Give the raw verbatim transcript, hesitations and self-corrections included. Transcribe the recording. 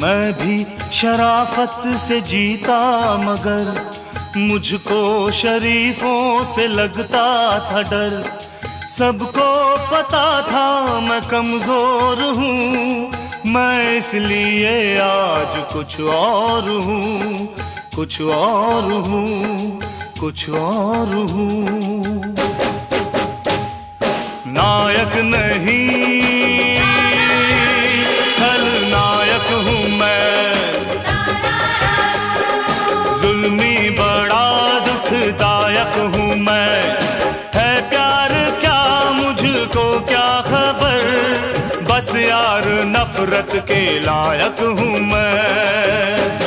मैं भी शराफत से जीता मगर मुझको शरीफों से लगता था डर। सबको पता था मैं कमजोर हूँ, मैं इसलिए आज कुछ और हूँ, कुछ और हूँ, कुछ और हूँ। नायक नहीं खलनायक हूँ मैं, जुल्मी बड़ा दुखदायक हूँ मैं। है प्यार क्या मुझको क्या खबर, बस यार नफरत के लायक हूँ मैं।